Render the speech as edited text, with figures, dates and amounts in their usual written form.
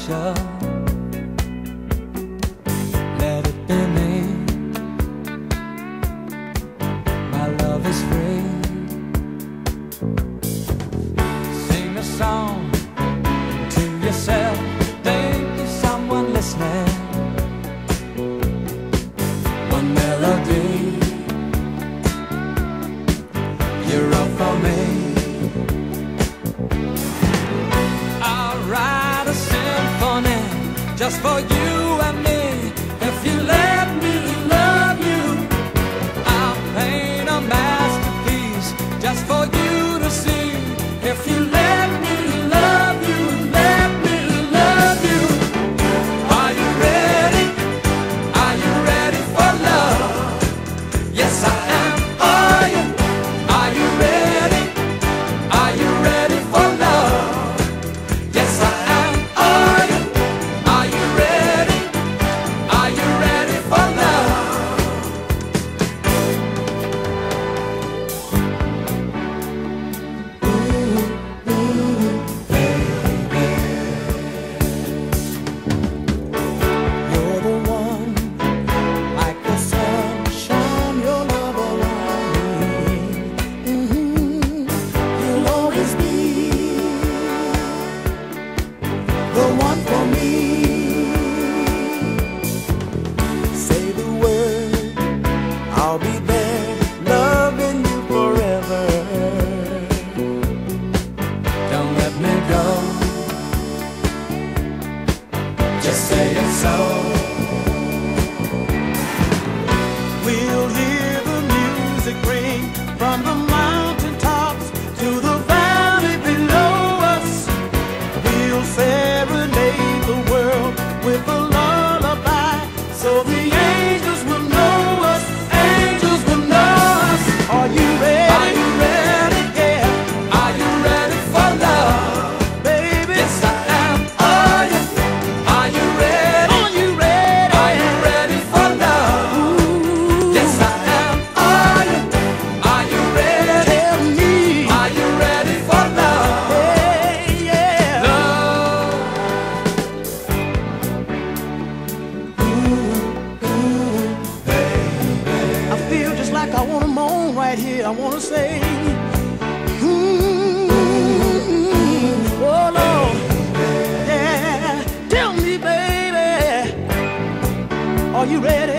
picture. Let it be me. My love is free. Sing a song to yourself. Think of someone listening. One melody. You're all for me. I'll write a symphony just for you and me. If you let me love you, I'll paint a masterpiece just for you to see. If you let me love you, let me love you. Are you ready? Are you ready for love? Yes, I am. Are you? Are you ready? Are you ready for love? Yes, I am. Are you? Are you ready? Are you ready for love? Ooh, baby. You're the one, like the sun, shine your love around me. You'll always be the one for me. Say the word, I'll be there, loving you forever. Don't let me go. Just say it's so. We'll hear the music ring from the mountain tops to the valley below us. We'll serenade the world with a lullaby, so the angels will know us. Angels will know us. Are you ready? Are you ready? Yeah. Are you ready for love, baby? Yes, I am. Are you? Are you ready? Are you ready? Are you ready for love? Yes, I am. Are you? Are you ready? Tell me. Are you ready for love? Yeah, yeah. Love. I feel just like I want to moan right here. I want to say, oh Lord, yeah. Tell me, baby, are you ready?